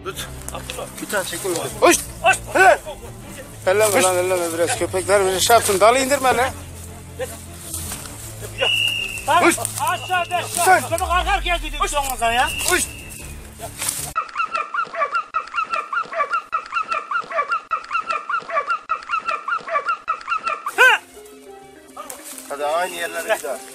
Tut. Bir tane çekin. Hoş. Hoş. He. Elleme lan elleme biraz köpekler bir şey yapsın. Dalı indirme lan. Hoş. Aşağıda aşağı. Köpek arka gidiyor sonradan ya. Hoş. Hadi aynı yerlere gidelim.